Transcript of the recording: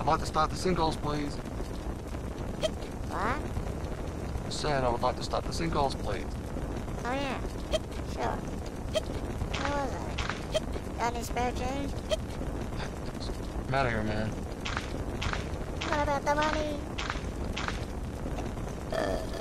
I'd like to start the sinkholes, please. What? I said I would like to start the sinkholes, please. Oh yeah. Sure. Where was I? Got any spare change? I'm out of here, man. What about the money?